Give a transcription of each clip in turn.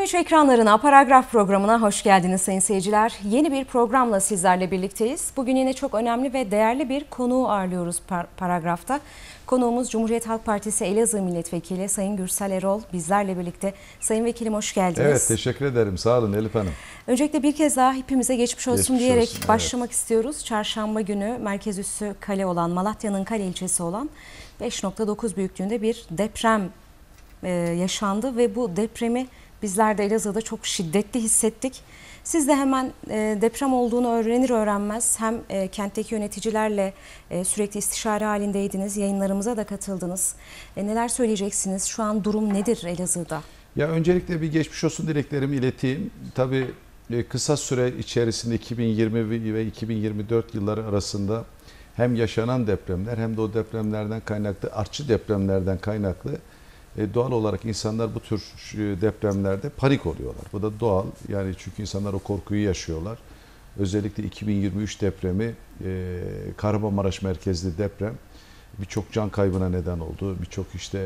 TV3 ekranlarına Paragraf programına hoş geldiniz sayın seyirciler. Yeni bir programla sizlerle birlikteyiz. Bugün yine çok önemli ve değerli bir konuğu ağırlıyoruz Paragraf'ta. Konuğumuz Cumhuriyet Halk Partisi Elazığ Milletvekili Sayın Gürsel Erol bizlerle birlikte. Sayın Vekilim hoş geldiniz. Evet, teşekkür ederim. Sağ olun Elif Hanım. Öncelikle bir kez daha hepimize geçmiş olsun diyerek olsun, başlamak istiyoruz. Çarşamba günü merkez üssü kale olan Malatya'nın kale ilçesi olan 5.9 büyüklüğünde bir deprem yaşandı ve bu depremi bizler de Elazığ'da çok şiddetli hissettik. Siz de hemen deprem olduğunu öğrenir öğrenmez hem kentteki yöneticilerle sürekli istişare halindeydiniz, yayınlarımıza da katıldınız. Neler söyleyeceksiniz? Şu an durum nedir Elazığ'da? Ya öncelikle bir geçmiş olsun dileklerimi ileteyim. Tabii kısa süre içerisinde 2020 ve 2024 yılları arasında hem yaşanan depremler hem de o depremlerden kaynaklı, artçı depremlerden kaynaklı doğal olarak insanlar bu tür depremlerde panik oluyorlar. Bu da doğal. Yani çünkü insanlar o korkuyu yaşıyorlar. Özellikle 2023 depremi, Kahramanmaraş merkezli deprem birçok can kaybına neden oldu. Birçok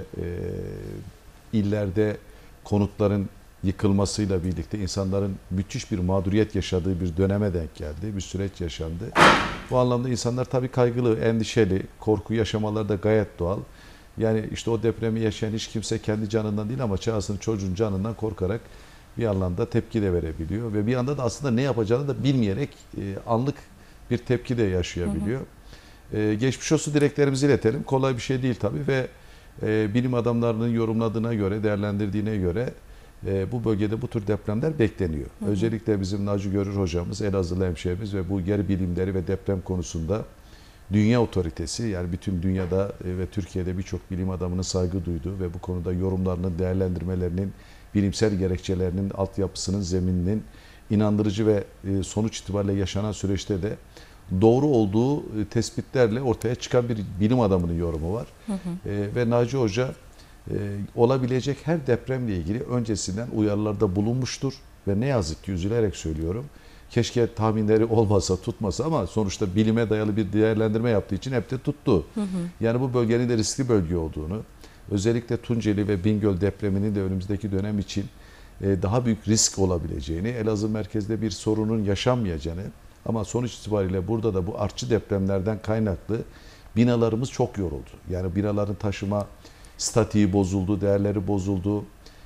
illerde konutların yıkılmasıyla birlikte insanların müthiş bir mağduriyet yaşadığı bir döneme denk geldi. Bir süreç yaşandı. Bu anlamda insanlar tabii kaygılı, endişeli, korku yaşamaları da gayet doğal. Yani işte o depremi yaşayan hiç kimse kendi canından değil ama çağısının çocuğun canından korkarak bir anlamda tepki de verebiliyor. Ve bir anda da aslında ne yapacağını da bilmeyerek anlık bir tepki de yaşayabiliyor. Geçmiş olsun dileklerimizi iletelim. Kolay bir şey değil tabii ve bilim adamlarının yorumladığına göre, değerlendirdiğine göre bu bölgede bu tür depremler bekleniyor. Özellikle bizim Naci Görür hocamız, Elazığlı hemşehrimiz ve bu yer bilimleri ve deprem konusunda dünya otoritesi, yani bütün dünyada ve Türkiye'de birçok bilim adamının saygı duyduğu ve bu konuda yorumlarının, değerlendirmelerinin, bilimsel gerekçelerinin, altyapısının, zemininin inandırıcı ve sonuç itibariyle yaşanan süreçte de doğru olduğu tespitlerle ortaya çıkan bir bilim adamının yorumu var. Ve Naci Hoca olabilecek her depremle ilgili öncesinden uyarılarda bulunmuştur ve ne yazık ki üzülerek söylüyorum, keşke tahminleri olmasa, tutmasa ama sonuçta bilime dayalı bir değerlendirme yaptığı için hep de tuttu. Yani bu bölgenin de riskli bölge olduğunu, özellikle Tunceli ve Bingöl depreminin de önümüzdeki dönem için daha büyük risk olabileceğini, Elazığ merkezde bir sorunun yaşanmayacağını ama sonuç itibariyle burada da bu artçı depremlerden kaynaklı binalarımız çok yoruldu. Yani binaların taşıma statiği bozuldu, değerleri bozuldu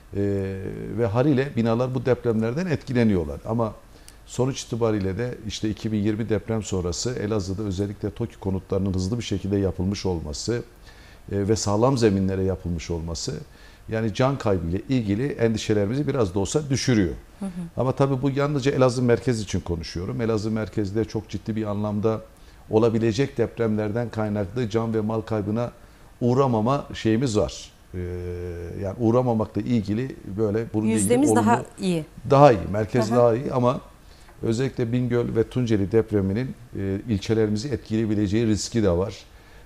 ve haliyle binalar bu depremlerden etkileniyorlar. Ama sonuç itibariyle de işte 2020 deprem sonrası Elazığ'da özellikle TOKİ konutlarının hızlı bir şekilde yapılmış olması ve sağlam zeminlere yapılmış olması yani can kaybıyla ilgili endişelerimizi biraz da olsa düşürüyor. Ama tabii bu yalnızca Elazığ merkez için konuşuyorum. Elazığ merkezde çok ciddi bir anlamda olabilecek depremlerden kaynaklı can ve mal kaybına uğramama şeyimiz var. Yani uğramamakla ilgili böyle bunun yüzdemiz ilgili daha iyi. Daha iyi, merkez daha iyi ama özellikle Bingöl ve Tunceli depreminin ilçelerimizi etkileyebileceği riski de var.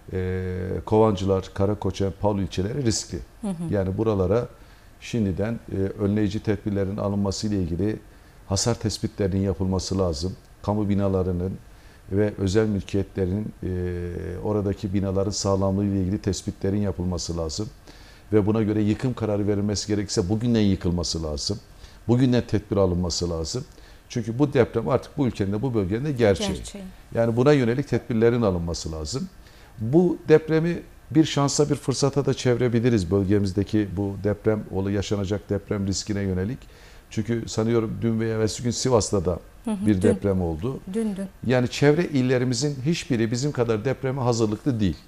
Kovancılar, Karakoçan, Palu ilçeleri riskli. Yani buralara şimdiden önleyici tedbirlerin alınması ile ilgili hasar tespitlerinin yapılması lazım. Kamu binalarının ve özel mülkiyetlerin oradaki binaların sağlamlığı ile ilgili tespitlerin yapılması lazım. Ve buna göre yıkım kararı verilmesi gerekirse bugünden yıkılması lazım. Bugünden tedbir alınması lazım. Çünkü bu deprem artık bu ülkenin de bu bölgenin de gerçeği. Yani buna yönelik tedbirlerin alınması lazım. Bu depremi bir şansa, bir fırsata da çevirebiliriz bölgemizdeki bu deprem, yaşanacak deprem riskine yönelik. Çünkü sanıyorum dün veya evvelsi gün Sivas'ta da bir deprem oldu. Dün. Yani çevre illerimizin hiçbiri bizim kadar depreme hazırlıklı değil.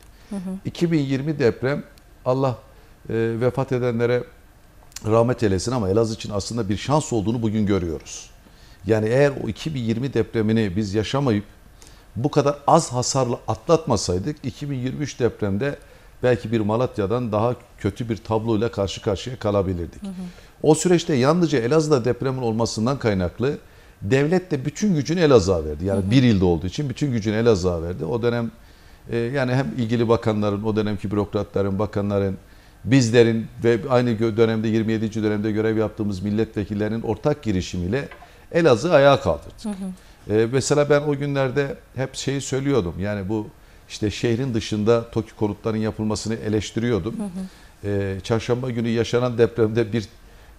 2020 deprem, Allah vefat edenlere rahmet eylesin ama Elazığ için aslında bir şans olduğunu bugün görüyoruz. Yani eğer o 2020 depremini biz yaşamayıp bu kadar az hasarla atlatmasaydık 2023 depremde belki bir Malatya'dan daha kötü bir tabloyla karşı karşıya kalabilirdik. O süreçte yalnızca Elazığ'da depremin olmasından kaynaklı devlet de bütün gücünü Elazığ'a verdi. Yani bir ilde olduğu için bütün gücünü Elazığ'a verdi. O dönem yani hem ilgili bakanların, o dönemki bürokratların, bakanların, bizlerin ve aynı dönemde 27. dönemde görev yaptığımız milletvekillerinin ortak girişimiyle Elazığ ayağa kaldırdık. Mesela ben o günlerde hep şeyi söylüyordum. Yani bu işte şehrin dışında TOKİ konutların yapılmasını eleştiriyordum. Çarşamba günü yaşanan depremde bir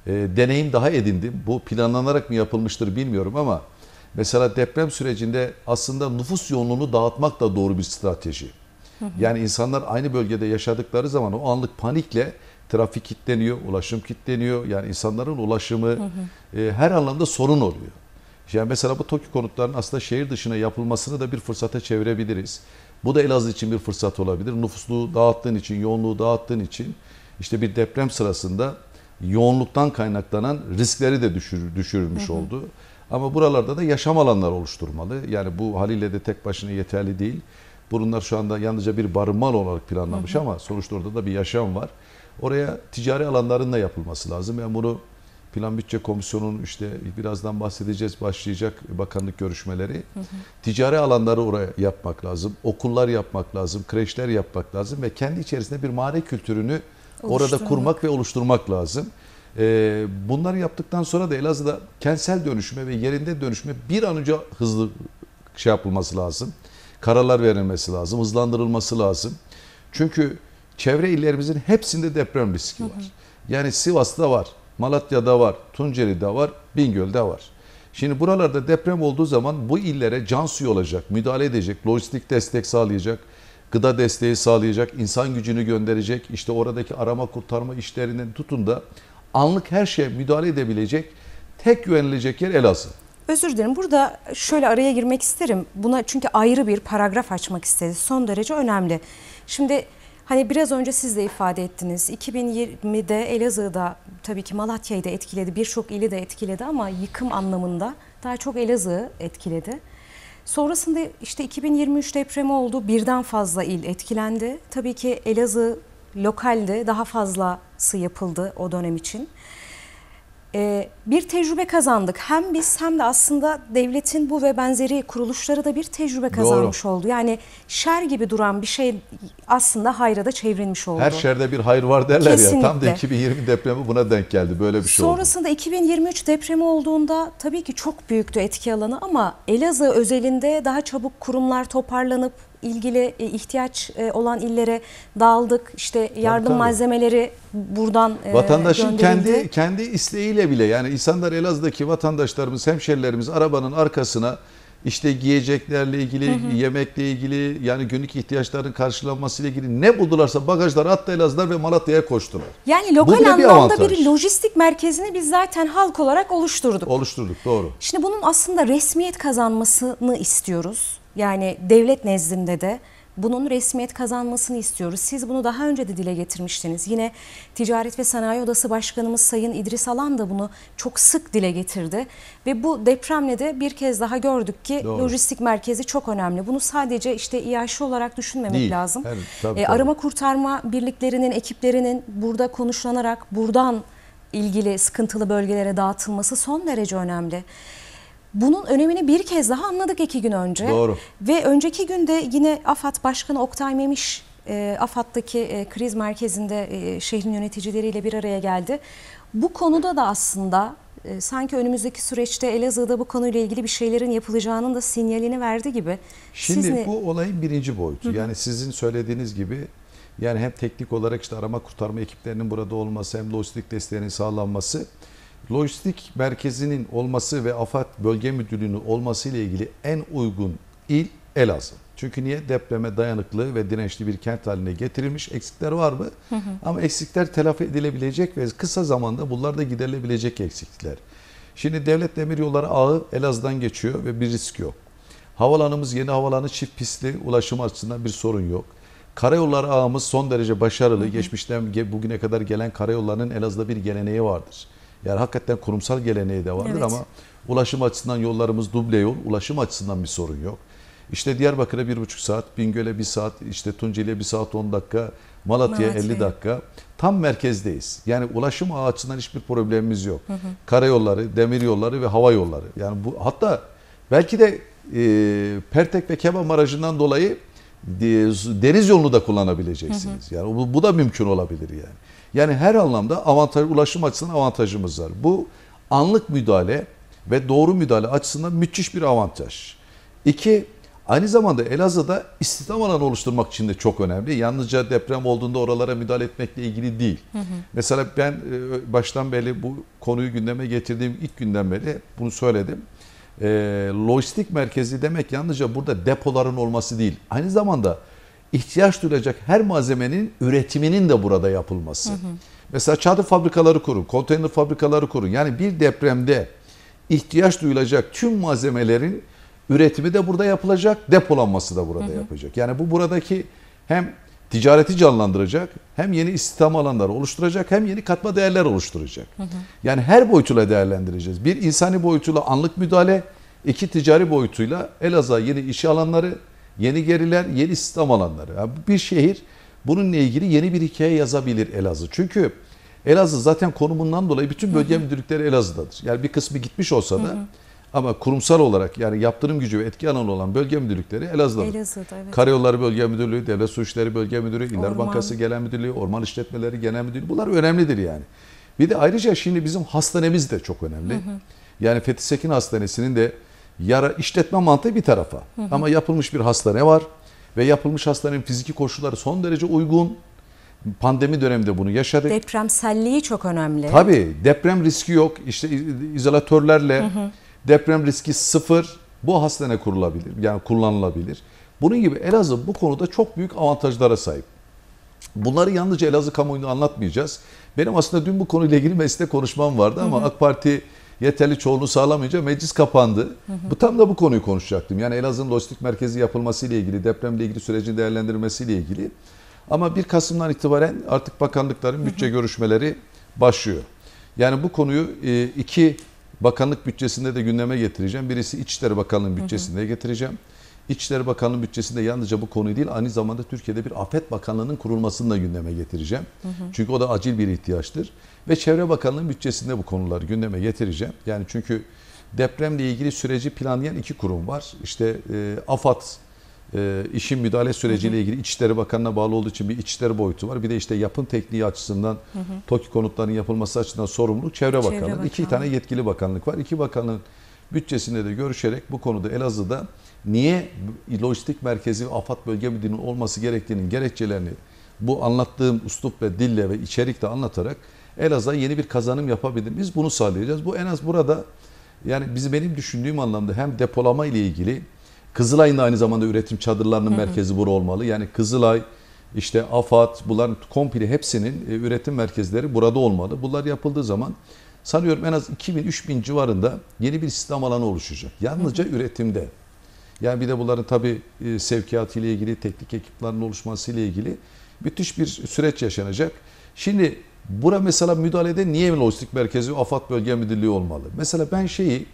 deneyim daha edindim. Bu planlanarak mı yapılmıştır bilmiyorum ama mesela deprem sürecinde aslında nüfus yoğunluğunu dağıtmak da doğru bir strateji. Yani insanlar aynı bölgede yaşadıkları zaman o anlık panikle trafik kilitleniyor, ulaşım kilitleniyor. Yani insanların ulaşımı her anlamda sorun oluyor. Yani mesela bu TOKİ konutlarının aslında şehir dışına yapılmasını da bir fırsata çevirebiliriz. Bu da Elazığ için bir fırsat olabilir. Nüfuslu dağıttığın için, yoğunluğu dağıttığın için işte bir deprem sırasında yoğunluktan kaynaklanan riskleri de düşürülmüş oldu. Ama buralarda da yaşam alanları oluşturmalı. Yani bu haliyle de tek başına yeterli değil. Bunlar şu anda yalnızca bir barınma olarak planlanmış ama sonuçta orada da bir yaşam var. Oraya ticari alanların da yapılması lazım. Yani bunu Plan Bütçe Komisyonu'nun işte birazdan bahsedeceğiz, başlayacak bakanlık görüşmeleri. Ticari alanları oraya yapmak lazım. Okullar yapmak lazım, kreşler yapmak lazım ve kendi içerisinde bir mahalle kültürünü orada kurmak ve oluşturmak lazım. Bunları yaptıktan sonra da Elazığ'da kentsel dönüşüme ve yerinde dönüşüme bir an önce hızlı yapılması lazım. Kararlar verilmesi lazım, hızlandırılması lazım. Çünkü çevre illerimizin hepsinde deprem riski var. Yani Sivas'ta var, Malatya'da var, Tunceli'de var, Bingöl'de var. Şimdi buralarda deprem olduğu zaman bu illere can suyu olacak, müdahale edecek, lojistik destek sağlayacak, gıda desteği sağlayacak, insan gücünü gönderecek, işte oradaki arama kurtarma işlerinden tutun da anlık her şeye müdahale edebilecek tek güvenilecek yer Elazığ. Özür dilerim. Burada şöyle araya girmek isterim. Buna çünkü ayrı bir paragraf açmak isteriz. Son derece önemli. Şimdi hani biraz önce siz de ifade ettiniz. 2020'de Elazığ'da tabii ki Malatya'yı da etkiledi. Birçok ili de etkiledi ama yıkım anlamında daha çok Elazığ'ı etkiledi. Sonrasında işte 2023 depremi oldu. Birden fazla il etkilendi. Tabii ki Elazığ lokalde daha fazlası yapıldı o dönem için. Bir tecrübe kazandık. Hem biz hem de aslında devletin bu ve benzeri kuruluşları da bir tecrübe kazanmış oldu. Yani şer gibi duran bir şey aslında hayra da çevrilmiş oldu. Her şerde bir hayır var derler Kesinlikle. ya. Tam da 2020 depremi buna denk geldi. Böyle bir şey oldu. Sonrasında 2023 depremi olduğunda tabii ki çok büyüktü etki alanı ama Elazığ özelinde daha çabuk kurumlar toparlanıp ilgili ihtiyaç olan illere dağıldık. İşte yardım malzemeleri buradan vatandaşın gönderildi. kendi isteğiyle bile, yani insanlar, Elazığ'daki vatandaşlarımız, hemşerilerimiz arabanın arkasına işte giyeceklerle ilgili, yemekle ilgili, yani günlük ihtiyaçların karşılanmasıyla ilgili ne buldularsa bagajları attı Elazığ'dan ve Malatya'ya koştular. Yani lokal anlamda bir lojistik merkezini biz zaten halk olarak oluşturduk. Oluşturduk, doğru. Şimdi bunun aslında resmiyet kazanmasını istiyoruz. Yani devlet nezdinde de bunun resmiyet kazanmasını istiyoruz. Siz bunu daha önce de dile getirmiştiniz. Yine Ticaret ve Sanayi Odası Başkanımız Sayın İdris Alan da bunu çok sık dile getirdi. Ve bu depremle de bir kez daha gördük ki lojistik merkezi çok önemli. Bunu sadece işte İAŞ olarak düşünmemek lazım. Tabii. Arama kurtarma birliklerinin, ekiplerinin burada konuşlanarak buradan ilgili sıkıntılı bölgelere dağıtılması son derece önemli. Bunun önemini bir kez daha anladık 2 gün önce. Doğru. Ve önceki günde yine AFAD Başkanı Oktay Memiş, AFAD'daki kriz merkezinde şehrin yöneticileriyle bir araya geldi. Bu konuda da aslında sanki önümüzdeki süreçte Elazığ'da bu konuyla ilgili bir şeylerin yapılacağının da sinyalini verdi gibi. Şimdi bu olayın birinci boyutu. Yani sizin söylediğiniz gibi, yani hem teknik olarak işte arama kurtarma ekiplerinin burada olması, hem lojistik desteğinin sağlanması, lojistik merkezinin olması ve AFAD Bölge Müdürlüğü'nün olması ile ilgili en uygun il Elazığ. Çünkü niye? Depreme dayanıklı ve dirençli bir kent haline getirilmiş. Eksikler var mı? Ama eksikler telafi edilebilecek ve kısa zamanda bunlar da giderilebilecek eksiklikler. Şimdi Devlet Demiryolları ağı Elazığ'dan geçiyor ve bir risk yok. Havalanımız yeni havalanı, çift pistli, ulaşım açısından bir sorun yok. Karayolları ağımız son derece başarılı. Geçmişten bugüne kadar gelen karayollarının Elazığ'da bir geleneği vardır. Yani hakikaten kurumsal geleneği de vardır ama ulaşım açısından yollarımız duble yol, ulaşım açısından bir sorun yok. İşte Diyarbakır'a 1,5 saat, Bingöl'e 1 saat, işte Tunceli'ye 1 saat 10 dakika, Malatya'ya 50 dakika. Tam merkezdeyiz. Yani ulaşım ağı açısından hiçbir problemimiz yok. Karayolları, demiryolları ve hava yolları. Yani bu, hatta belki de Pertek ve Keban Barajı'ndan dolayı deniz yolunu da kullanabileceksiniz. Yani bu da mümkün olabilir yani. Yani her anlamda ulaşım açısından avantajımız var. Bu anlık müdahale ve doğru müdahale açısından müthiş bir avantaj. 2, Aynı zamanda Elazığ'da istihdam alanı oluşturmak için de çok önemli. Yalnızca deprem olduğunda oralara müdahale etmekle ilgili değil. Mesela ben baştan beri bu konuyu gündeme getirdiğim ilk günden beri bunu söyledim. Lojistik merkezi demek yalnızca burada depoların olması değil. Aynı zamanda ihtiyaç duyulacak her malzemenin üretiminin de burada yapılması. Mesela çadır fabrikaları kurun, konteyner fabrikaları kurun. Yani bir depremde ihtiyaç duyulacak tüm malzemelerin üretimi de burada yapılacak, depolanması da burada yapacak. Yani bu buradaki hem ticareti canlandıracak, hem yeni istihdam alanları oluşturacak, hem yeni katma değerler oluşturacak. Yani her boyutuyla değerlendireceğiz. Bir insani boyutuyla anlık müdahale, iki ticari boyutuyla Elazığ yeni iş alanları, yeni geriler, yeni istihdam alanları. Yani bir şehir bununla ilgili yeni bir hikaye yazabilir Elazığ. Çünkü Elazığ zaten konumundan dolayı bütün bölge müdürlükleri Elazığ'dadır. Yani bir kısmı gitmiş olsa da ama kurumsal olarak yani yaptırım gücü ve etki alanı olan bölge müdürlükleri Elazığ'dadır. Elazığ'da, evet. Karayolları Bölge Müdürlüğü, Devlet Su İşleri Bölge Müdürlüğü, İller Orman. Bankası Genel Müdürlüğü, Orman İşletmeleri Genel Müdürlüğü bunlar önemlidir yani. Bir de ayrıca şimdi bizim hastanemiz de çok önemli. Yani Fethi Sekin Hastanesi'nin de işletme mantığı bir tarafa. Ama yapılmış bir hastane var ve yapılmış hastanenin fiziki koşulları son derece uygun. Pandemi döneminde bunu yaşadık. Depremselliği çok önemli. Tabii deprem riski yok. İşte izolatörlerle deprem riski sıfır. Bu hastane kurulabilir. Yani kullanılabilir. Bunun gibi Elazığ bu konuda çok büyük avantajlara sahip. Bunları yalnızca Elazığ kamuoyuna anlatmayacağız. Benim aslında dün bu konuyla ilgili mecliste konuşmam vardı ama AK Parti yeterli çoğunluğu sağlamayınca meclis kapandı. Bu tam da bu konuyu konuşacaktım. Yani Elazığ'ın lojistik merkezi yapılmasıyla ilgili, depremle ilgili sürecin değerlendirilmesiyle ilgili. Ama 1 Kasım'dan itibaren artık bakanlıkların bütçe görüşmeleri başlıyor. Yani bu konuyu iki bakanlık bütçesinde de gündeme getireceğim. Birisi İçişleri Bakanlığı'nın bütçesinde getireceğim. İçişleri Bakanlığı'nın bütçesinde yalnızca bu konuyu değil, aynı zamanda Türkiye'de bir Afet Bakanlığı'nın kurulmasını da gündeme getireceğim. Çünkü o da acil bir ihtiyaçtır. Ve Çevre Bakanlığı'nın bütçesinde bu konuları gündeme getireceğim. Yani çünkü depremle ilgili süreci planlayan iki kurum var. İşte AFAD, işin müdahale süreciyle ilgili İçişleri Bakanlığı'na bağlı olduğu için bir İçişleri boyutu var. Bir de işte yapım tekniği açısından TOKİ konutlarının yapılması açısından sorumluluk Çevre Bakanlığı. İki tane yetkili bakanlık var. İki bakanlığın bütçesinde de görüşerek bu konuda Elazığ'da niye lojistik merkezi ve AFAD bölge müdürlüğünün olması gerektiğinin gerekçelerini bu anlattığım üslup ve dille ve içerikle anlatarak Elazığ'a yeni bir kazanım yapabilir. Biz bunu sağlayacağız. Bu en az burada yani benim düşündüğüm anlamda hem depolama ile ilgili Kızılay'ın da aynı zamanda üretim çadırlarının merkezi bura olmalı. Yani Kızılay, işte AFAD, bunların komple hepsinin üretim merkezleri burada olmalı. Bunlar yapıldığı zaman sanıyorum en az 2000-3000 civarında yeni bir istihdam alanı oluşacak. Yalnızca üretimde. Yani bir de bunların tabii sevkiyatı ile ilgili, teknik ekiplerin oluşması ile ilgili müthiş bir süreç yaşanacak. Şimdi bura mesela müdahalede niye lojistik merkezi ve AFAD Bölge Müdürlüğü olmalı? Mesela ben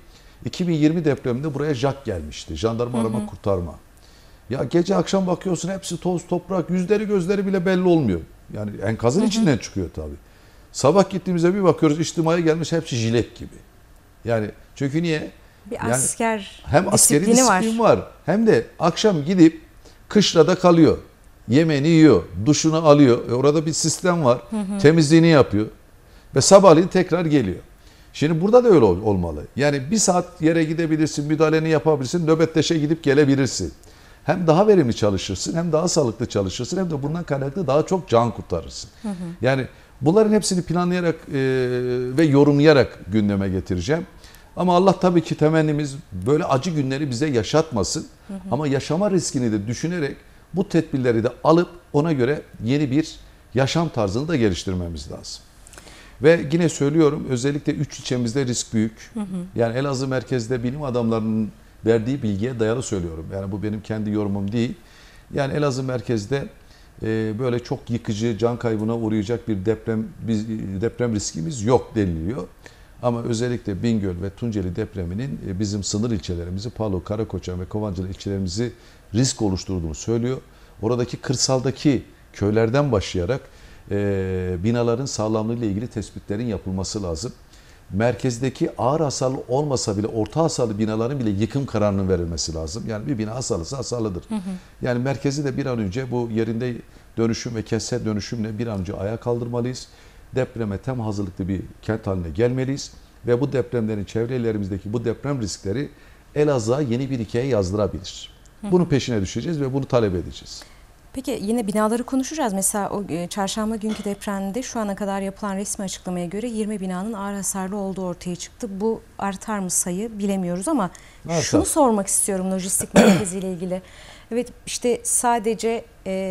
2020 depreminde buraya JAK gelmişti. Jandarma Arama Kurtarma. Ya gece akşam bakıyorsun hepsi toz toprak, yüzleri gözleri bile belli olmuyor. Yani enkazın içinden çıkıyor tabii. Sabah gittiğimizde bir bakıyoruz içtimaya gelmiş hepsi jilet gibi. Yani çünkü niye? Bir asker hem askeri disiplini var hem de akşam gidip kışlada kalıyor. Yemeğini yiyor, duşunu alıyor. Orada bir sistem var. Temizliğini yapıyor. Ve sabahleyin tekrar geliyor. Şimdi burada da öyle olmalı. Yani bir saat yere gidebilirsin, müdahaleni yapabilirsin, nöbetleşe gidip gelebilirsin. Hem daha verimli çalışırsın, hem daha sağlıklı çalışırsın, hem de bundan kaynaklı daha çok can kurtarırsın. Yani bunların hepsini planlayarak ve yorumlayarak gündeme getireceğim. Ama Allah tabii ki temennimiz böyle acı günleri bize yaşatmasın. Ama yaşama riskini de düşünerek bu tedbirleri de alıp ona göre yeni bir yaşam tarzını da geliştirmemiz lazım. Ve yine söylüyorum özellikle 3 ilçemizde risk büyük. Yani Elazığ merkezde bilim adamlarının verdiği bilgiye dayalı söylüyorum. Yani bu benim kendi yorumum değil. Yani Elazığ merkezde böyle çok yıkıcı, can kaybına uğrayacak bir deprem riskimiz yok deniliyor. Ama özellikle Bingöl ve Tunceli depreminin bizim sınır ilçelerimizi, Palu, Karakoçan ve Kovancılı ilçelerimizi risk oluşturduğunu söylüyor. Oradaki kırsaldaki köylerden başlayarak binaların sağlamlığı ile ilgili tespitlerin yapılması lazım. Merkezdeki ağır hasarlı olmasa bile orta hasarlı binaların bile yıkım kararının verilmesi lazım. Yani bir bina hasarlısa hasarlıdır. Yani merkezi de bir an önce bu yerinde dönüşüm ve kentsel dönüşümle bir an önce ayağa kaldırmalıyız. Depreme tam hazırlıklı bir kent haline gelmeliyiz. Ve bu depremlerin çevrelerimizdeki bu deprem riskleri Elazığ'a yeni bir hikaye yazdırabilir. Bunun peşine düşeceğiz ve bunu talep edeceğiz. Peki yine binaları konuşacağız. Mesela o çarşamba günkü depremde şu ana kadar yapılan resmi açıklamaya göre 20 binanın ağır hasarlı olduğu ortaya çıktı. Bu artar mı sayı bilemiyoruz ama Artar. şunu sormak istiyorum lojistik merkeziyle ilgili. Evet, işte sadece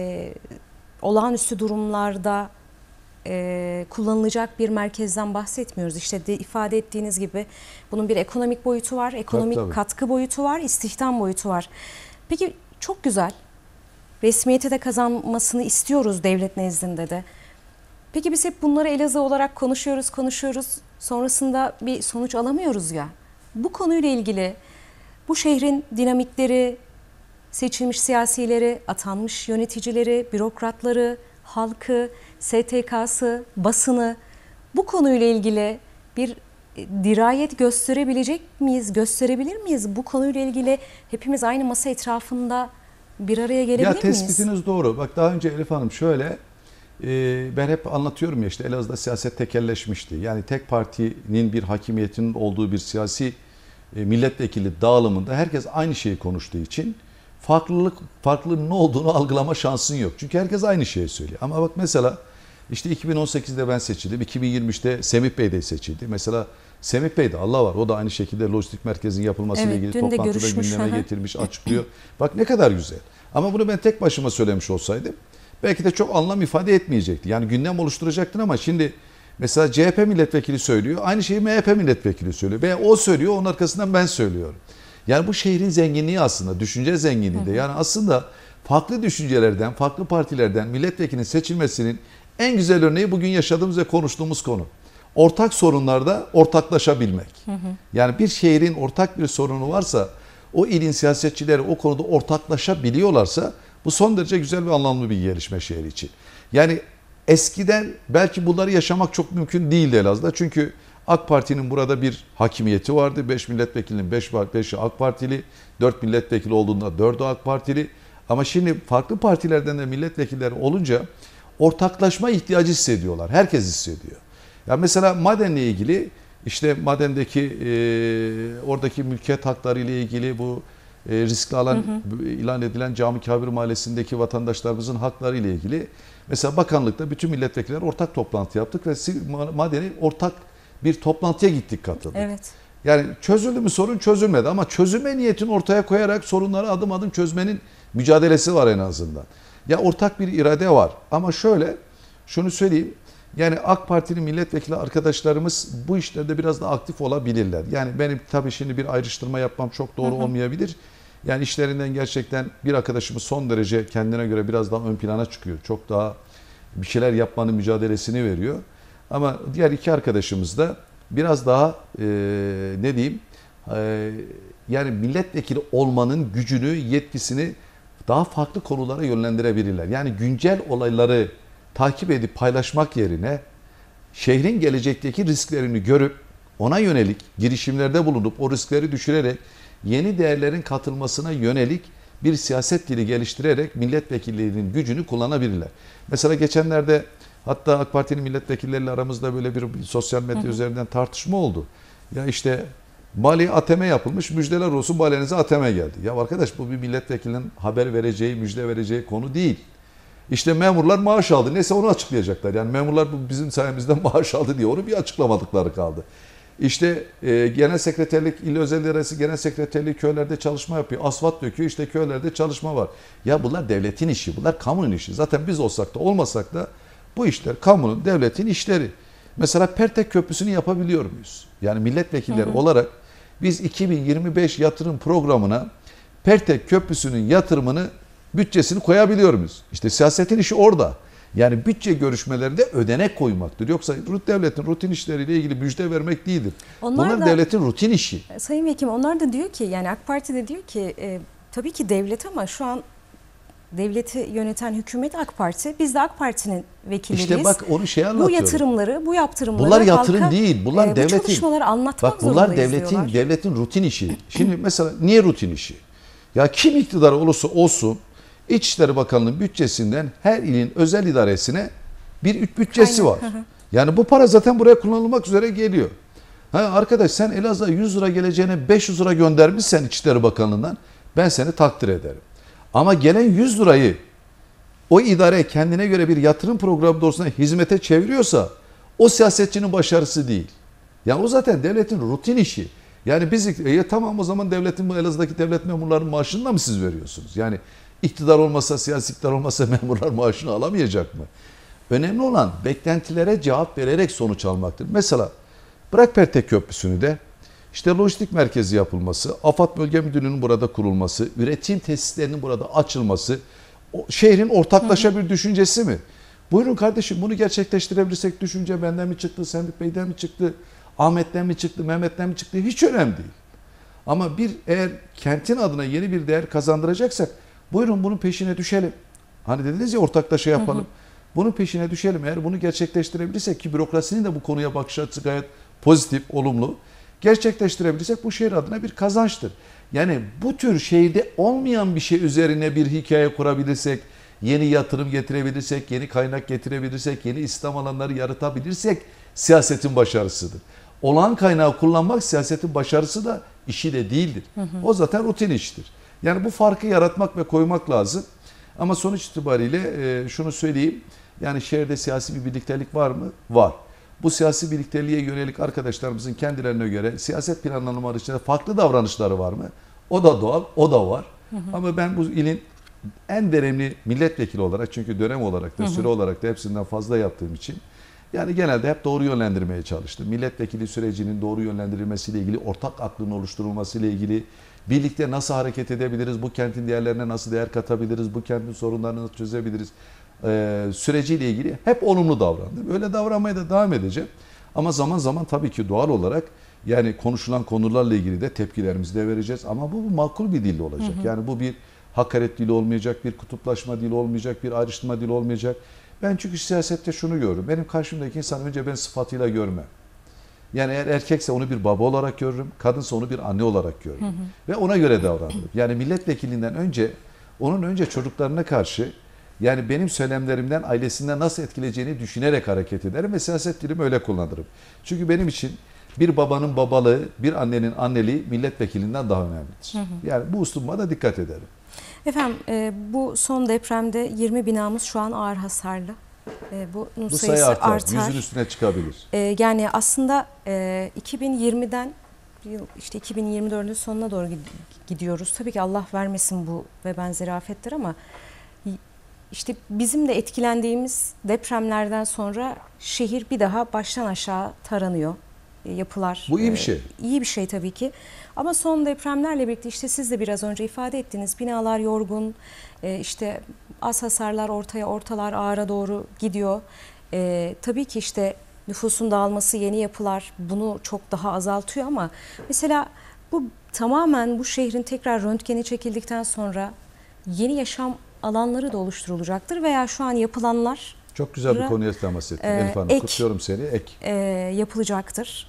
olağanüstü durumlarda kullanılacak bir merkezden bahsetmiyoruz. İşte ifade ettiğiniz gibi bunun bir ekonomik boyutu var, ekonomik Tabii. katkı boyutu var, istihdam boyutu var. Peki çok güzel. Resmiyete de kazanmasını istiyoruz devlet nezdinde de. Peki biz hep bunları Elazığ olarak konuşuyoruz. Sonrasında bir sonuç alamıyoruz ya. Bu konuyla ilgili bu şehrin dinamikleri, seçilmiş siyasileri, atanmış yöneticileri, bürokratları, halkı, STK'sı, basını bu konuyla ilgili bir dirayet gösterebilir miyiz? Bu konuyla ilgili hepimiz aynı masa etrafında bir araya gelebilir miyiz? Ya tespitiniz doğru. Bak daha önce Elif Hanım şöyle, ben hep anlatıyorum ya, işte Elazığ'da siyaset tekelleşmişti. Yani tek partinin bir hakimiyetinin olduğu bir siyasi milletvekili dağılımında herkes aynı şeyi konuştuğu için farklılığın ne olduğunu algılama şansın yok. Çünkü herkes aynı şeyi söylüyor. Ama bak mesela işte 2018'de ben seçildim. 2023'te Semih Bey de seçildi. Mesela Semih Bey de Allah var. O da aynı şekilde lojistik merkezin yapılmasıyla ilgili toplantıda gündeme getirmiş, açıklıyor. Bak ne kadar güzel. Ama bunu ben tek başıma söylemiş olsaydım belki de çok anlam ifade etmeyecekti. Yani gündem oluşturacaktın ama şimdi mesela CHP milletvekili söylüyor. Aynı şeyi MHP milletvekili söylüyor. Veya o söylüyor, onun arkasından ben söylüyorum. Yani bu şehrin zenginliği aslında, düşünce zenginliği de. Yani aslında farklı düşüncelerden, farklı partilerden milletvekilinin seçilmesinin en güzel örneği bugün yaşadığımız ve konuştuğumuz konu. Ortak sorunlarda ortaklaşabilmek. Yani bir şehrin ortak bir sorunu varsa, o ilin siyasetçileri o konuda ortaklaşabiliyorlarsa bu son derece güzel ve anlamlı bir gelişme şehir için. Yani eskiden belki bunları yaşamak çok mümkün değildi Elazığ'da. Çünkü AK Parti'nin burada bir hakimiyeti vardı. 5 milletvekilinin 5'i AK Partili, 4 milletvekili olduğunda 4'ü AK Partili. Ama şimdi farklı partilerden de milletvekilleri olunca ortaklaşma ihtiyacı hissediyorlar. Herkes hissediyor. Ya mesela madenle ilgili, işte madendeki oradaki mülkiyet hakları ile ilgili bu riskli alan ilan edilen Cami Kabir Mahallesi'ndeki vatandaşlarımızın hakları ile ilgili mesela bakanlıkta bütün milletvekilleri ortak toplantı yaptık ve madeni ortak bir toplantıya gittik, katıldık. Evet. Yani çözüldü mü sorun? Çözülmedi ama çözülme niyetini ortaya koyarak sorunları adım adım çözmenin mücadelesi var en azından. Ya ortak bir irade var ama şöyle, şunu söyleyeyim. Yani AK Parti'nin milletvekili arkadaşlarımız bu işlerde biraz da aktif olabilirler. Yani benim tabii şimdi bir ayrıştırma yapmam çok doğru olmayabilir. Yani işlerinden gerçekten bir arkadaşımız son derece kendine göre biraz daha ön plana çıkıyor. Çok daha bir şeyler yapmanın mücadelesini veriyor. Ama diğer iki arkadaşımız da biraz daha ne diyeyim, yani milletvekili olmanın gücünü, yetkisini daha farklı konulara yönlendirebilirler. Yani güncel olayları takip edip paylaşmak yerine şehrin gelecekteki risklerini görüp ona yönelik girişimlerde bulunup o riskleri düşürerek yeni değerlerin katılmasına yönelik bir siyaset dili geliştirerek milletvekillerinin gücünü kullanabilirler. Mesela geçenlerde hatta AK Parti'nin milletvekilleriyle aramızda böyle bir sosyal medya üzerinden tartışma oldu. Ya işte Bali ATM yapılmış, müjdeler olsun Bali'nize ATM geldi. Ya arkadaş, bu bir milletvekilinin haber vereceği, müjde vereceği konu değil. İşte memurlar maaş aldı. Neyse onu açıklayacaklar. Yani memurlar bizim sayemizde maaş aldı diye onu bir açıklamadıkları kaldı. İşte genel sekreterlik, il özel idaresi genel sekreterliği köylerde çalışma yapıyor. Asfalt döküyor, işte köylerde çalışma var. Ya bunlar devletin işi, bunlar kamunun işi. Zaten biz olsak da olmasak da bu işler kamunun, devletin işleri. Mesela Pertek Köprüsü'nü yapabiliyor muyuz? Yani milletvekilleri olarak biz 2025 yatırım programına Pertek Köprüsü'nün yatırımını, bütçesini koyabiliyor muyuz? İşte siyasetin işi orada. Yani bütçe görüşmelerinde ödenek koymaktır. Yoksa devletin rutin işleriyle ilgili müjde vermek değildir. Bunlar devletin rutin işi. Sayın Vekilim, onlar da diyor ki, yani AK Parti de diyor ki tabii ki devlet ama şu an devleti yöneten hükümet AK Parti. Biz de AK Parti'nin vekilleriyiz. İşte bak onu anlatıyorum. Bu yatırımları, bu yaptırımları bunlar yatırım halka, değil. Bunlar devletin. Bu çalışmaları anlatmak bak, bunlar zorundayız devletin rutin işi. Şimdi mesela niye rutin işi? Ya kim iktidar olursa olsun İçişleri Bakanlığı'nın bütçesinden her ilin özel idaresine bir bütçesi var. Yani bu para zaten buraya kullanılmak üzere geliyor. Ha arkadaş, sen Elazığ'a 100 lira geleceğine 500 lira göndermişsen İçişleri Bakanlığı'ndan, ben seni takdir ederim. Ama gelen 100 lirayı o idare kendine göre bir yatırım programı doğrultusunda hizmete çeviriyorsa o siyasetçinin başarısı değil. Yani o zaten devletin rutin işi. Yani biz tamam o zaman devletin, bu Elazığ'daki devlet memurlarının maaşını da mı siz veriyorsunuz? Yani iktidar olmasa, siyasi iktidar olmasa memurlar maaşını alamayacak mı? Önemli olan beklentilere cevap vererek sonuç almaktır. Mesela bırak Pertek Köprüsü'nü de, işte lojistik merkezi yapılması, AFAD Bölge Müdürlüğü'nün burada kurulması, üretim tesislerinin burada açılması, şehrin ortaklaşa bir düşüncesi mi? Buyurun kardeşim, bunu gerçekleştirebilirsek düşünce benden mi çıktı, Semih Bey'den mi çıktı, Ahmet'ten mi çıktı, Mehmet'ten mi çıktı, hiç önemli değil. Ama eğer kentin adına yeni bir değer kazandıracaksak buyurun bunun peşine düşelim. Hani dediniz ya, ortaklaşa yapalım. Bunun peşine düşelim. Eğer bunu gerçekleştirebilirsek, ki bürokrasinin de bu konuya bakış açısı gayet pozitif, olumlu. Gerçekleştirebilirsek bu şehir adına bir kazançtır. Yani bu tür şehirde olmayan bir şey üzerine bir hikaye kurabilirsek, yeni yatırım getirebilirsek, yeni kaynak getirebilirsek, yeni istihdam alanları yaratabilirsek siyasetin başarısıdır. Olan kaynağı kullanmak siyasetin başarısı da, işi de değildir. O zaten rutin iştir. Yani bu farkı yaratmak ve koymak lazım. Ama sonuç itibariyle şunu söyleyeyim. Yani şehirde siyasi bir birliktelik var mı? Var. Bu siyasi birlikteliğe yönelik arkadaşlarımızın kendilerine göre siyaset planlamaları içinde farklı davranışları var mı? O da doğal, o da var. Ama ben bu ilin en verimli milletvekili olarak, çünkü dönem olarak da süre olarak da hepsinden fazla yaptığım için, yani genelde hep doğru yönlendirmeye çalıştım. Milletvekili sürecinin doğru yönlendirilmesiyle ilgili, ortak aklın oluşturulmasıyla ilgili, birlikte nasıl hareket edebiliriz, bu kentin değerlerine nasıl değer katabiliriz, bu kentin sorunlarını nasıl çözebiliriz süreciyle ilgili hep olumlu davrandım. Öyle davranmaya da devam edeceğim. Ama zaman zaman tabii ki doğal olarak yani konuşulan konularla ilgili de tepkilerimizi de vereceğiz. Ama bu makul bir dille olacak. Yani bu bir hakaret dili olmayacak, bir kutuplaşma dili olmayacak, bir ayrıştırma dili olmayacak. Ben çünkü siyasette şunu görürüm. Benim karşımdaki insan önce ben sıfatıyla görmem. Yani eğer erkekse onu bir baba olarak görürüm, kadınsa onu bir anne olarak görürüm. Ve ona göre davranırım. Yani milletvekilinden önce, onun önce çocuklarına karşı, yani benim söylemlerimden ailesinden nasıl etkileyeceğini düşünerek hareket ederim ve siyaset dilimi öyle kullanırım. Çünkü benim için bir babanın babalığı, bir annenin anneliği milletvekilinden daha önemlidir. Yani bu üslubuma da dikkat ederim. Efendim bu son depremde 20 binamız şu an ağır hasarlı. Bunun Bu sayı sayısı artar, 100'ün üstüne çıkabilir. Yani aslında 2020'den işte 2024'ün sonuna doğru gidiyoruz. Tabii ki Allah vermesin bu ve benzeri afetler, ama işte bizim de etkilendiğimiz depremlerden sonra şehir bir daha baştan aşağı taranıyor. Yapılar. Bu iyi bir şey. İyi bir şey tabii ki. Ama son depremlerle birlikte işte siz de biraz önce ifade ettiniz. Binalar yorgun, işte az hasarlar ortalar ağıra doğru gidiyor. Tabii ki işte nüfusun dağılması, yeni yapılar bunu çok daha azaltıyor, ama mesela bu tamamen bu şehrin tekrar röntgeni çekildikten sonra yeni yaşam alanları da oluşturulacaktır veya şu an yapılanlar çok güzel bir konuya temas ettin Elif Hanım. Kutluyorum seni. Yapılacaktır.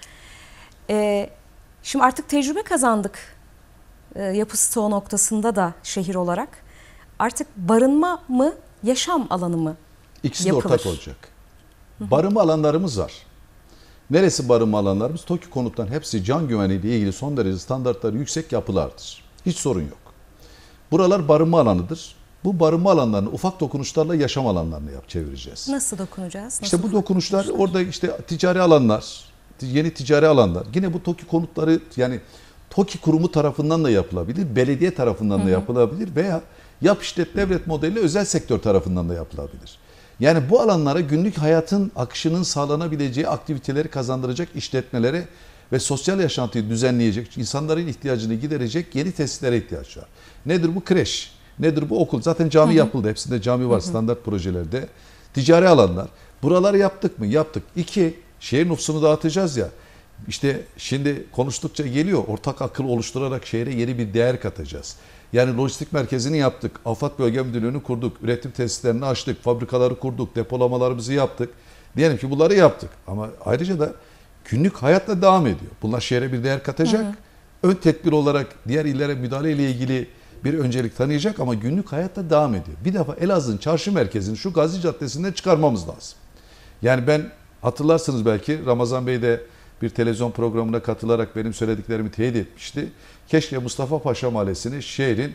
Şimdi artık tecrübe kazandık yapı stoğu noktasında da şehir olarak. Artık barınma mı, yaşam alanı mı İkisi de yapılır? ortak olacak. Barınma alanlarımız var. Neresi barınma alanlarımız? TOKİ konutların hepsi can güvenliği ile ilgili son derece standartları yüksek yapılardır. Hiç sorun yok. Buralar barınma alanıdır. Bu barınma alanlarını ufak dokunuşlarla yaşam alanlarına çevireceğiz. Nasıl dokunacağız? İşte bu dokunuşlar orada, işte ticari alanlar, yeni ticari alanlar. Yine bu TOKİ konutları, yani TOKİ kurumu tarafından da yapılabilir, belediye tarafından da yapılabilir veya yap işlet devlet modeli özel sektör tarafından da yapılabilir. Yani bu alanlara günlük hayatın akışının sağlanabileceği aktiviteleri kazandıracak işletmelere ve sosyal yaşantıyı düzenleyecek, insanların ihtiyacını giderecek yeni tesislere ihtiyaç var. Nedir bu? Kreş. Nedir bu? Okul. Zaten cami yapıldı. Hepsinde cami var standart projelerde. Ticari alanlar. Buraları yaptık mı? Yaptık. 2, şehir nüfusunu dağıtacağız ya. İşte şimdi konuştukça geliyor. Ortak akıl oluşturarak şehre yeni bir değer katacağız. Yani lojistik merkezini yaptık. AFAD Bölge Müdürlüğü'nü kurduk. Üretim tesislerini açtık. Fabrikaları kurduk. Depolamalarımızı yaptık. Diyelim ki bunları yaptık. Ama ayrıca da günlük hayatla devam ediyor. Bunlar şehre bir değer katacak. Ön tedbir olarak diğer illere müdahale ile ilgili bir öncelik tanıyacak, ama günlük hayatta devam ediyor. Bir defa Elazığ'ın çarşı merkezini şu Gazi Caddesi'nden çıkarmamız lazım. Yani ben, hatırlarsınız belki, Ramazan Bey de bir televizyon programına katılarak benim söylediklerimi teyit etmişti. Keşke Mustafa Paşa Mahallesi'ni şehrin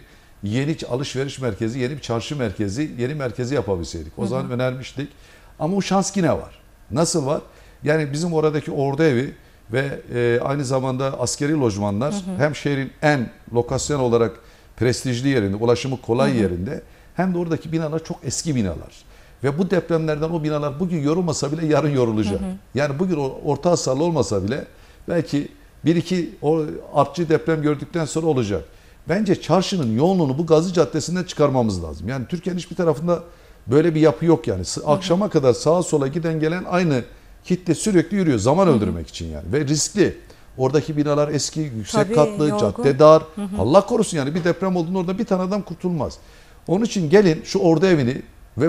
yeni alışveriş merkezi, yeni bir çarşı merkezi, yeni merkezi yapabilseydik. O zaman önermiştik. Ama o şans yine var. Nasıl var? Yani bizim oradaki ordu evi ve aynı zamanda askeri lojmanlar hem şehrin en lokasyon olarak prestijli yerinde, ulaşımı kolay yerinde, hem de oradaki binalar çok eski binalar. Ve bu depremlerden o binalar bugün yorulmasa bile yarın yorulacak. Yani bugün orta hasarlı olmasa bile belki bir iki artçı deprem gördükten sonra olacak. Bence çarşının yoğunluğunu bu Gazi Caddesi'nden çıkarmamız lazım. Yani Türkiye'nin hiçbir tarafında böyle bir yapı yok yani. Akşama kadar sağa sola giden gelen aynı kitle sürekli yürüyor. Zaman öldürmek için yani. Ve riskli. Oradaki binalar eski, yüksek Tabii, katlı, yorgun. cadde dar. Allah korusun yani bir deprem olduğunda orada bir tane adam kurtulmaz. Onun için gelin şu ordu evini ve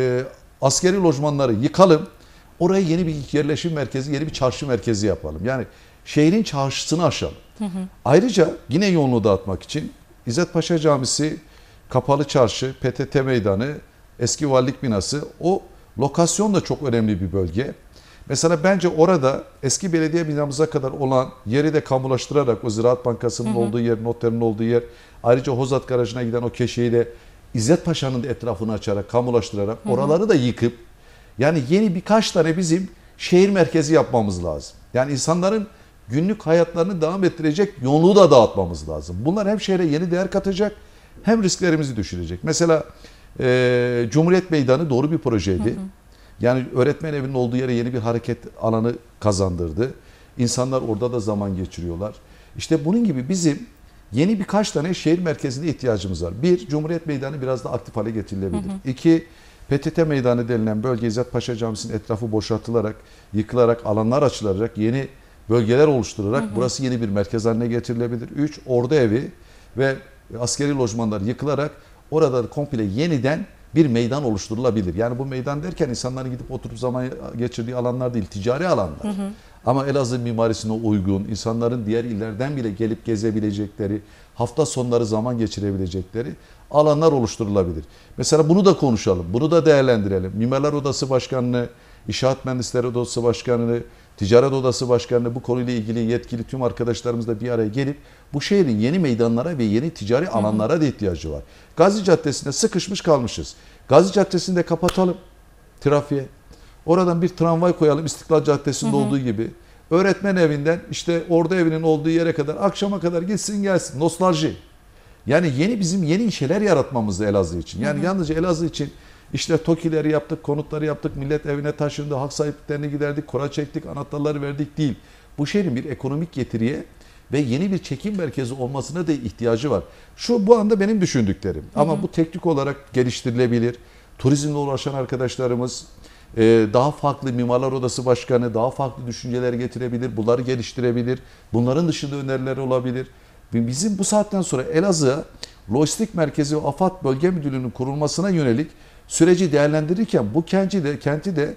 askeri lojmanları yıkalım. Oraya yeni bir yerleşim merkezi, yeni bir çarşı merkezi yapalım. Yani şehrin çarşısını aşalım. Ayrıca yine yoğunluğu dağıtmak için İzzet Paşa Camisi, Kapalı Çarşı, PTT Meydanı, eski valilik binası, o lokasyon da çok önemli bir bölge. Mesela bence orada eski belediye binamıza kadar olan yeri de kamulaştırarak, o Ziraat Bankası'nın olduğu yer, noterin olduğu yer, ayrıca Hozat Garajı'na giden o köşeyi de İzzet Paşa'nın da etrafını açarak, kamulaştırarak, oraları da yıkıp, yani yeni birkaç tane bizim şehir merkezi yapmamız lazım. Yani insanların günlük hayatlarını devam ettirecek yoğunluğu da dağıtmamız lazım. Bunlar hem şehre yeni değer katacak, hem risklerimizi düşürecek. Mesela Cumhuriyet Meydanı doğru bir projeydi. Yani öğretmen evinin olduğu yere yeni bir hareket alanı kazandırdı. İnsanlar orada da zaman geçiriyorlar. İşte bunun gibi bizim yeni birkaç tane şehir merkezine ihtiyacımız var. Bir, Cumhuriyet Meydanı biraz da aktif hale getirilebilir. İki, PTT Meydanı denilen bölge İzzet Paşa Camisi'nin etrafı boşaltılarak, yıkılarak, alanlar açılarak, yeni bölgeler oluşturarak burası yeni bir merkez haline getirilebilir. Üç, ordu evi ve askeri lojmanlar yıkılarak orada komple yeniden bir meydan oluşturulabilir. Yani bu meydan derken insanların gidip oturup zaman geçirdiği alanlar değil, ticari alanlar. Ama Elazığ mimarisine uygun, insanların diğer illerden bile gelip gezebilecekleri, hafta sonları zaman geçirebilecekleri alanlar oluşturulabilir. Mesela bunu da konuşalım, bunu da değerlendirelim. Mimarlar Odası Başkanlığı, İnşaat Mühendisleri Odası Başkanlığı, Ticaret Odası Başkanlığı bu konuyla ilgili yetkili tüm arkadaşlarımızla bir araya gelip bu şehrin yeni meydanlara ve yeni ticari alanlara da ihtiyacı var. Gazi Caddesi'nde sıkışmış kalmışız. Gazi Caddesi'ni de kapatalım trafiğe. Oradan bir tramvay koyalım İstiklal Caddesi'nde olduğu gibi. Öğretmen evinden işte ordu evinin olduğu yere kadar akşama kadar gitsin gelsin. Nostalji. Yani bizim yeni şeyler yaratmamız Elazığ için. Yani yalnızca Elazığ için işte TOKİ'leri yaptık, konutları yaptık, millet evine taşındı, hak sahipliklerini giderdik, kura çektik, anahtarları verdik değil. Bu şehrin bir ekonomik getiriye ve yeni bir çekim merkezi olmasına da ihtiyacı var. Bu anda benim düşündüklerim. Ama bu teknik olarak geliştirilebilir. Turizmle uğraşan arkadaşlarımız daha farklı Mimarlar Odası Başkanı daha farklı düşünceler getirebilir, bunları geliştirebilir. Bunların dışında öneriler olabilir. Bizim bu saatten sonra Elazığ'a lojistik merkezi ve AFAD Bölge Müdürlüğü'nün kurulmasına yönelik süreci değerlendirirken bu kenti de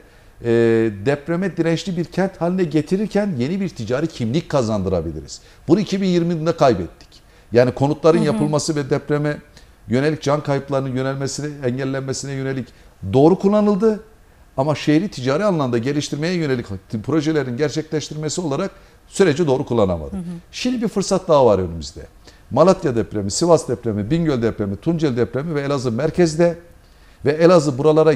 depreme dirençli bir kent haline getirirken yeni bir ticari kimlik kazandırabiliriz. Bunu 2020'de kaybettik. Yani konutların yapılması ve depreme yönelik can kayıplarının engellenmesine yönelik doğru kullanıldı. Ama şehri ticari anlamda geliştirmeye yönelik projelerin gerçekleştirmesi olarak süreci doğru kullanamadı. Şimdi bir fırsat daha var önümüzde. Malatya depremi, Sivas depremi, Bingöl depremi, Tunceli depremi ve Elazığ merkezde ve Elazığ buralara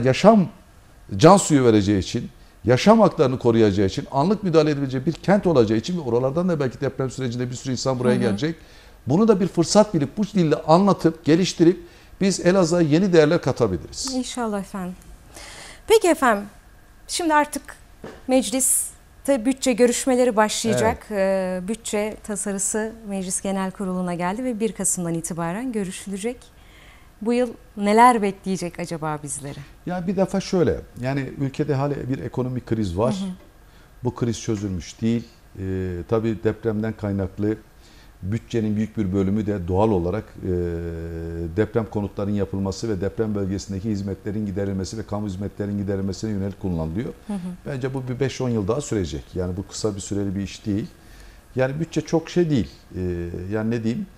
can suyu vereceği için, yaşam haklarını koruyacağı için, anlık müdahale edebileceği bir kent olacağı için ve oralardan da belki deprem sürecinde bir sürü insan buraya gelecek. Bunu da bir fırsat bilip bu dille anlatıp, geliştirip biz Elazığ'a yeni değerler katabiliriz. İnşallah efendim. Peki efendim, şimdi artık mecliste bütçe görüşmeleri başlayacak. Evet. Bütçe tasarısı Meclis Genel Kurulu'na geldi ve 1 Kasım'dan itibaren görüşülecek. Bu yıl neler bekleyecek acaba bizleri? Ya bir defa şöyle, yani ülkede hala bir ekonomik kriz var. Bu kriz çözülmüş değil. Tabii depremden kaynaklı bütçenin büyük bir bölümü de doğal olarak deprem konutlarının yapılması ve deprem bölgesindeki hizmetlerin giderilmesi ve kamu hizmetlerinin giderilmesine yönelik kullanılıyor. Bence bu bir 5-10 yıl daha sürecek. Yani bu kısa bir süreli bir iş değil. Yani bütçe çok şey değil. Yani ne diyeyim?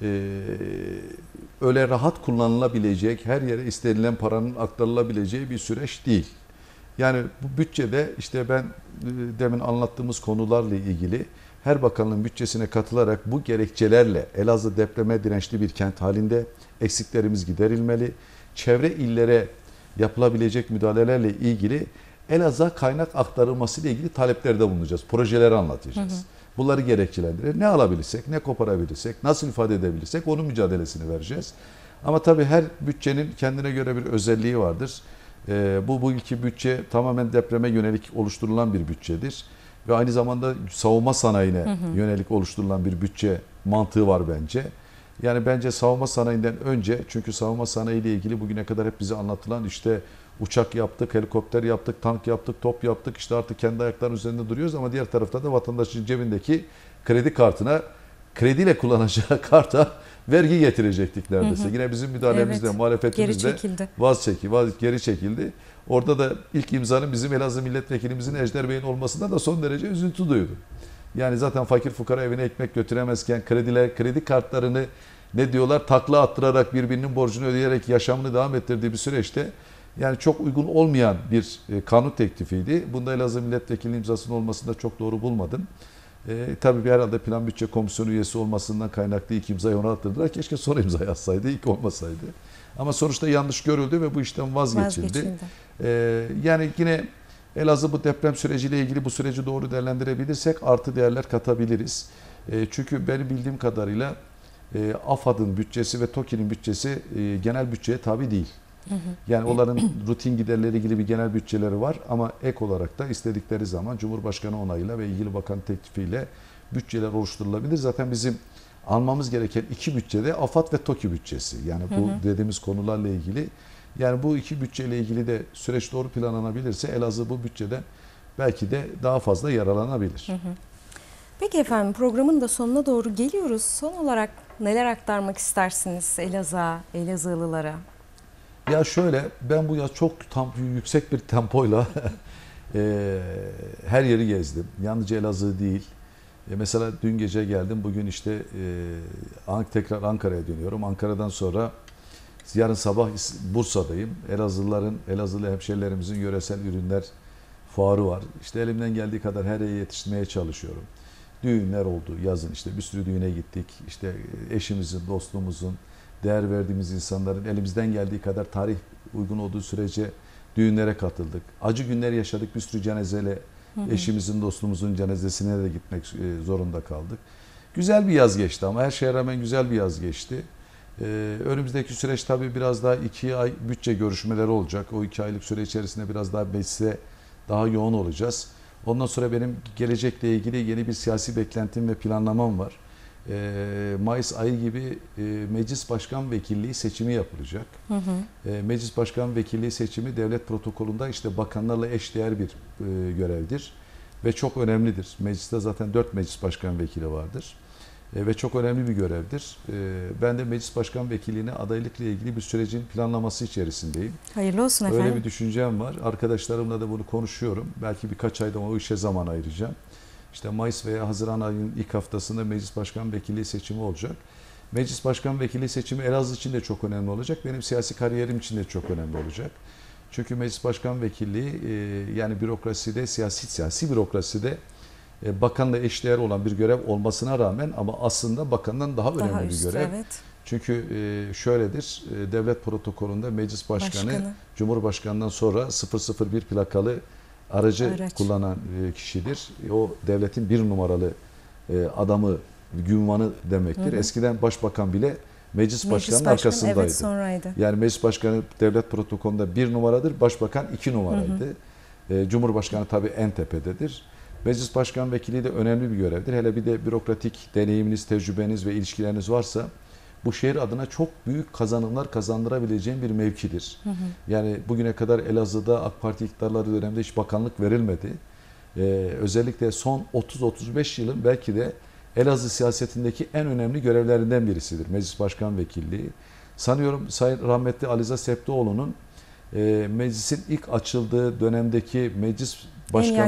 Öyle rahat kullanılabilecek, her yere istenilen paranın aktarılabileceği bir süreç değil. Yani bu bütçede işte ben demin anlattığımız konularla ilgili her bakanlığın bütçesine katılarak bu gerekçelerle Elazığ depreme dirençli bir kent halinde, eksiklerimiz giderilmeli. Çevre illere yapılabilecek müdahalelerle ilgili Elazığ'a kaynak aktarılması ile ilgili taleplerde bulunacağız. Projeleri anlatacağız. Bunları gerekçelendirir. Ne alabilirsek, ne koparabilirsek, nasıl ifade edebilirsek onun mücadelesini vereceğiz. Ama tabii her bütçenin kendine göre bir özelliği vardır. Bu ilki bütçe tamamen depreme yönelik oluşturulan bir bütçedir. Ve aynı zamanda savunma sanayine yönelik oluşturulan bir bütçe mantığı var bence. Yani bence savunma sanayinden önce, çünkü savunma sanayi ile ilgili bugüne kadar hep bize anlatılan işte uçak yaptık, helikopter yaptık, tank yaptık, top yaptık, işte artık kendi ayaklarının üzerinde duruyoruz ama diğer tarafta da vatandaşın cebindeki kredi kartına, krediyle kullanacağı karta vergi getirecektik neredeyse. Yine bizim müdahalemizle, Evet, muhalefetimizle geri çekildi. Orada da ilk imzanın bizim Elazığ milletvekilimizin Ejder Bey'in olmasında da son derece üzüntü duydum. Yani zaten fakir fukara evine ekmek götüremezken kredi kartlarını ne diyorlar takla attırarak birbirinin borcunu ödeyerek yaşamını devam ettirdiği bir süreçte yani çok uygun olmayan bir kanun teklifiydi. Bunda Elazığ milletvekilinin imzasının olmasını da çok doğru bulmadım. Tabii bir herhalde plan bütçe komisyonu üyesi olmasından kaynaklı ilk imzayı ona attırdılar. Keşke sonra imzayı atsaydı, ilk olmasaydı. Ama sonuçta yanlış görüldü ve bu işten vazgeçildi. Yani yine Elazığ bu deprem süreciyle ilgili bu süreci doğru değerlendirebilirsek artı değerler katabiliriz. Çünkü benim bildiğim kadarıyla AFAD'ın bütçesi ve TOKİ'nin bütçesi genel bütçeye tabi değil. Yani onların rutin giderleri ilgili bir genel bütçeleri var ama ek olarak da istedikleri zaman Cumhurbaşkanı onayıyla ve ilgili bakan teklifiyle bütçeler oluşturulabilir. Zaten bizim almamız gereken iki bütçede AFAD ve TOKİ bütçesi. Yani bu dediğimiz konularla ilgili. Yani bu iki bütçeyle ilgili de süreç doğru planlanabilirse Elazığ bu bütçeden belki de daha fazla yararlanabilir. Peki efendim, programın da sonuna doğru geliyoruz. Son olarak neler aktarmak istersiniz Elazığ'a, Elazığlılara? Ya şöyle, ben bu yaz çok yüksek bir tempoyla her yeri gezdim. Yalnızca Elazığ değil. Mesela dün gece geldim, bugün işte tekrar Ankara'ya dönüyorum. Ankara'dan sonra yarın sabah Bursa'dayım. Elazığlı hemşehrilerimizin yöresel ürünler fuarı var. İşte elimden geldiği kadar her yere yetiştirmeye çalışıyorum. Düğünler oldu yazın, işte bir sürü düğüne gittik. İşte eşimizin, dostumuzun, değer verdiğimiz insanların elimizden geldiği kadar tarih uygun olduğu sürece düğünlere katıldık. Acı günler yaşadık, bir sürü cenazeyle eşimizin, dostumuzun cenazesine de gitmek zorunda kaldık. Güzel bir yaz geçti ama her şeye rağmen güzel bir yaz geçti. Önümüzdeki süreç tabii biraz daha 2 ay bütçe görüşmeleri olacak. O 2 aylık süre içerisinde biraz daha meclise daha yoğun olacağız. Ondan sonra benim gelecekle ilgili yeni bir siyasi beklentim ve planlamam var. Mayıs ayı gibi meclis başkan vekilliği seçimi yapılacak. Meclis başkan vekilliği seçimi devlet protokolünde işte bakanlarla eşdeğer bir görevdir ve çok önemlidir. Mecliste zaten 4 meclis başkan vekili vardır ve çok önemli bir görevdir. Ben de meclis başkan vekilliğine adaylıkla ilgili bir sürecin planlaması içerisindeyim. Hayırlı olsun efendim. Öyle bir düşüncem var. Arkadaşlarımla da bunu konuşuyorum. Belki birkaç ayda o işe zaman ayıracağım. İşte Mayıs veya Haziran ayının ilk haftasında meclis başkan vekilliği seçimi olacak. Meclis başkan vekilliği seçimi Elazığ için de çok önemli olacak. Benim siyasi kariyerim için de çok önemli olacak. Çünkü meclis başkan vekilliği yani bürokraside, siyasi bürokraside bakanla eşdeğer olan bir görev olmasına rağmen ama aslında bakandan daha önemli bir görev. Evet. Çünkü şöyledir, devlet protokolünde meclis başkanı Cumhurbaşkanı'ndan sonra 001 plakalı aracı kullanan kişidir. O devletin bir numaralı adamı, günvanı demektir. Eskiden başbakan bile meclis başkanının arkasındaydı. Evet, sonraydı. Yani meclis başkanı devlet protokolünde 1 numaradır, başbakan 2 numaraydı. Cumhurbaşkanı tabii en tepededir. Meclis başkan vekili de önemli bir görevdir. Hele bir de bürokratik deneyiminiz, tecrübeniz ve ilişkileriniz varsa bu şehir adına çok büyük kazanımlar kazandırabileceğin bir mevkidir. Yani bugüne kadar Elazığ'da AK Parti iktidarları döneminde hiç bakanlık verilmedi. Özellikle son 30-35 yılın belki de Elazığ siyasetindeki en önemli görevlerinden birisidir meclis başkan vekilliği. Sanıyorum Sayın rahmetli Aliza Septioğlu'nun meclisin ilk açıldığı dönemdeki meclis başkanlığına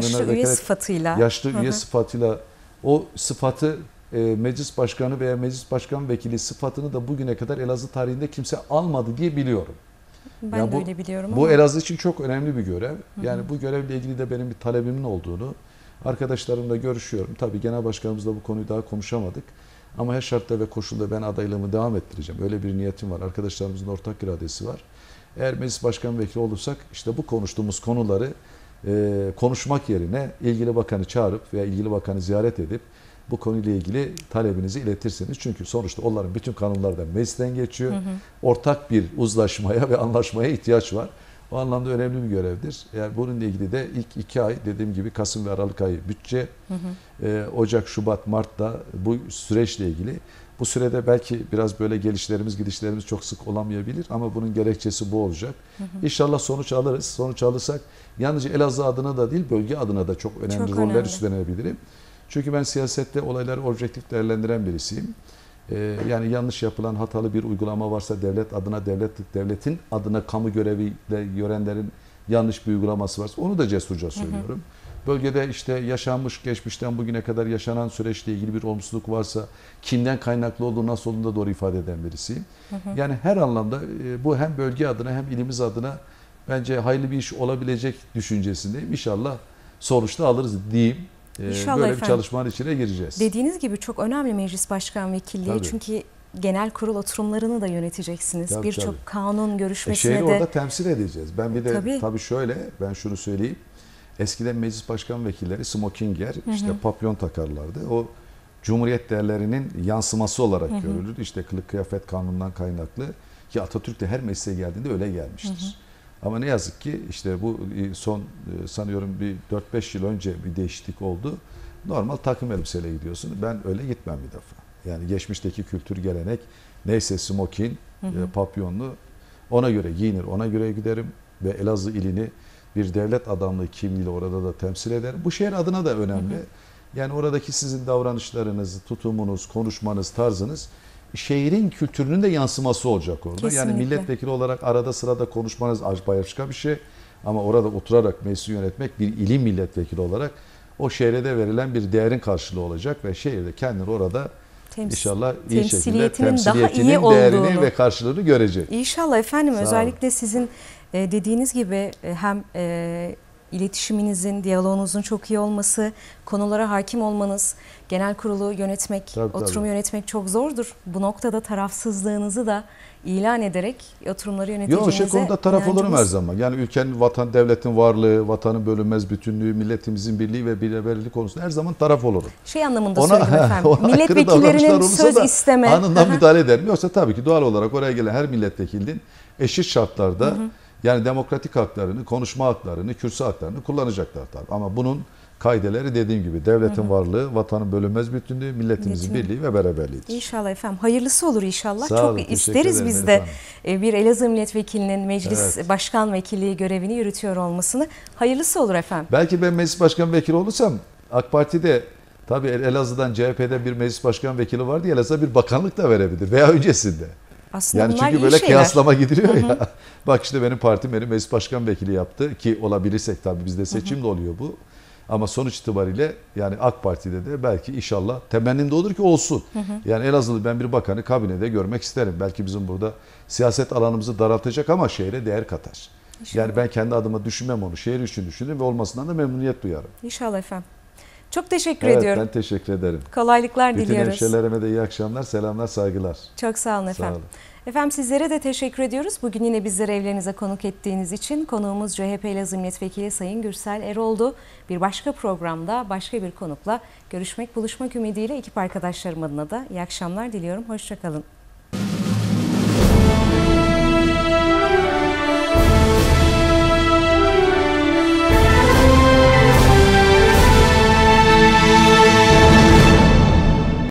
yaşlı üye sıfatıyla o sıfatı meclis başkanı veya meclis başkan vekili sıfatını da bugüne kadar Elazığ tarihinde kimse almadı diye biliyorum. Ben de öyle biliyorum ama. Bu Elazığ için çok önemli bir görev. Yani bu görevle ilgili de benim bir talebimin olduğunu arkadaşlarımla görüşüyorum. Tabii genel başkanımızla bu konuyu daha konuşamadık. Ama her şartta ve koşulda ben adaylığımı devam ettireceğim. Öyle bir niyetim var. Arkadaşlarımızın ortak iradesi var. Eğer meclis başkan vekili olursak işte bu konuştuğumuz konuları konuşmak yerine ilgili bakanı çağırıp veya ilgili bakanı ziyaret edip bu konuyla ilgili talebinizi iletirsiniz. Çünkü sonuçta onların bütün kanunlar da meclisten geçiyor. Ortak bir uzlaşmaya ve anlaşmaya ihtiyaç var. O anlamda önemli bir görevdir. Yani bununla ilgili de ilk 2 ay dediğim gibi Kasım ve Aralık ayı bütçe, Ocak, Şubat, Mart'ta bu süreçle ilgili. Bu sürede belki biraz böyle gelişlerimiz, gidişlerimiz çok sık olamayabilir ama bunun gerekçesi bu olacak. İnşallah sonuç alırız. Sonuç alırsak yalnızca Elazığ adına da değil, bölge adına da çok önemli Çok roller önemli. üstlenebilirim. Çünkü ben siyasette olayları objektif değerlendiren birisiyim. Yani yanlış yapılan hatalı bir uygulama varsa devlet adına, devletin adına kamu göreviyle görenlerin yanlış bir uygulaması varsa onu da cesurca söylüyorum. Bölgede işte yaşanmış, geçmişten bugüne kadar yaşanan süreçle ilgili bir olumsuzluk varsa kimden kaynaklı olduğu, nasıl olduğunu da doğru ifade eden birisiyim. Yani her anlamda bu hem bölge adına hem ilimiz adına bence hayırlı bir iş olabilecek düşüncesindeyim. İnşallah sonuçta alırız diyeyim. İnşallah Böyle efendim. bir çalışmanın içine gireceğiz. Dediğiniz gibi çok önemli meclis başkan vekilliği. Tabii. Çünkü genel kurul oturumlarını da yöneteceksiniz. Tabii, Birçok tabii. kanun görüşmesine Şehri de. orada temsil edeceğiz. Ben bir de Tabii. şöyle, ben şunu söyleyeyim. Eskiden meclis başkan vekilleri smoking giyer, işte papyon takarlardı. O Cumhuriyet değerlerinin yansıması olarak görülür. İşte kılık kıyafet kanunundan kaynaklı ki Atatürk de her meclise geldiğinde öyle gelmiştir. Ama ne yazık ki işte bu son sanıyorum bir 4-5 yıl önce bir değişiklik oldu. Normal takım elbiseyle gidiyorsun. Ben öyle gitmem bir defa. Yani geçmişteki kültür gelenek neyse smoking, papyonlu ona göre giyinir, ona göre giderim ve Elazığ ilini bir devlet adamlığı kimliğiyle orada da temsil ederim. Bu şehir adına da önemli. Yani oradaki sizin davranışlarınız, tutumunuz, konuşmanız, tarzınız şehrin kültürünün de yansıması olacak orada. Kesinlikle. Yani milletvekili olarak arada sırada konuşmanız başka bir şey. Ama orada oturarak meclisi yönetmek bir ilim milletvekili olarak o şehre de verilen bir değerin karşılığı olacak ve şehirde kendini orada inşallah iyi şekilde temsiliyetinin değerini ve karşılığını görecek. İnşallah efendim. Sağ olun. Özellikle sizin dediğiniz gibi hem iletişiminizin, diyaloğunuzun çok iyi olması, konulara hakim olmanız, genel kurulu yönetmek, Tabii, oturumu yönetmek çok zordur. Bu noktada tarafsızlığınızı da ilan ederek oturumları yöneteceğinize Yok, konuda taraf olurum her inancımız. zaman. Yani ülkenin, vatan, devletin varlığı, vatanın bölünmez bütünlüğü, milletimizin birliği ve beraberliği konusunda her zaman taraf olurum. Şey anlamında söyledim efendim. ona aykırı davranışlar Milletvekillerinin olursa söz da isteme. anında müdahale ederim. Yoksa tabii ki doğal olarak oraya gelen her milletvekilinin eşit şartlarda yani demokratik haklarını, konuşma haklarını, kürsü haklarını kullanacaklar tabii. Ama bunun kaideleri dediğim gibi devletin varlığı, vatanın bölünmez bütünlüğü, milletimizin birliği ve beraberliğidir. İnşallah efendim. Hayırlısı olur inşallah. Sağ olun, Çok teşekkür isteriz ederim biz de efendim. bir Elazığ milletvekilinin meclis Evet. başkan vekilliği görevini yürütüyor olmasını. Hayırlısı olur efendim. Belki ben meclis başkan vekili olursam AK Parti'de tabii Elazığ'dan CHP'den bir meclis başkan vekili vardı. Elazığ'a bir bakanlık da verebilir veya öncesinde. Aslında Yani bunlar çünkü iyi böyle şeyler. kıyaslama gidiliyor ya. Bak işte benim partim beni meclis başkan vekili yaptı ki olabilirsek tabii bizde seçim de oluyor bu. Ama sonuç itibariyle yani AK Parti'de de belki inşallah temennim de olur ki olsun. Yani Elazığ'da ben bir bakanı kabinede görmek isterim. Belki bizim burada siyaset alanımızı daraltacak ama şehre değer katar. İnşallah. Yani ben kendi adıma düşünmem onu. Şehir için düşünürüm ve olmasından da memnuniyet duyarım. İnşallah efendim. Çok teşekkür Evet, ediyorum. ben teşekkür ederim. Kolaylıklar Bütün diliyoruz. hemşehrilerime de iyi akşamlar, selamlar, saygılar. Çok sağ olun Sağ efendim. olun. Efendim sizlere de teşekkür ediyoruz. Bugün yine bizleri evlerinize konuk ettiğiniz için konuğumuz CHP Elazığ Milletvekili Sayın Gürsel Erol'du. Bir başka programda başka bir konukla görüşmek, buluşmak ümidiyle ekip arkadaşlarım adına da iyi akşamlar diliyorum. Hoşça kalın.